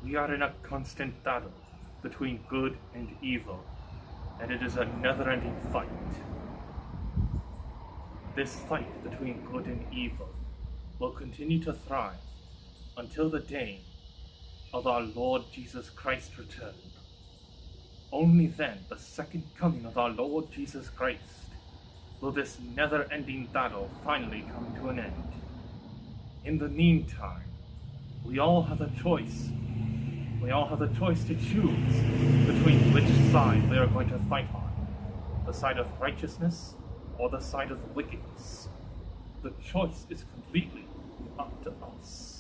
We are in a constant battle between good and evil, and it is a never-ending fight. This fight between good and evil will continue to thrive until the day of our Lord Jesus Christ's return. Only then, the second coming of our Lord Jesus Christ, will this never-ending battle finally come to an end. In the meantime, we all have a choice. We all have a choice to choose between which side we are going to fight on, the side of righteousness or the side of wickedness. The choice is completely up to us.